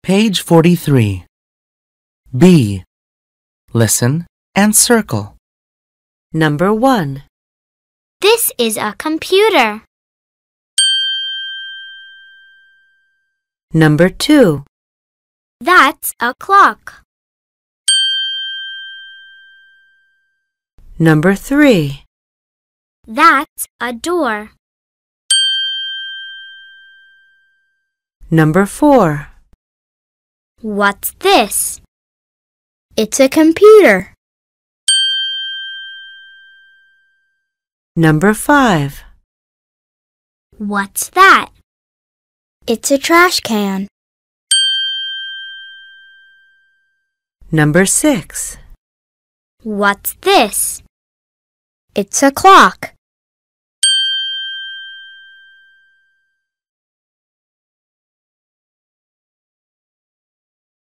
Page 43. B. Listen and circle. Number 1. This is a computer. Number 2. That's a clock. Number 3. That's a door. Number 4. What's this? It's a computer. Number 5. What's that? It's a trash can. Number 6. What's this? It's a clock.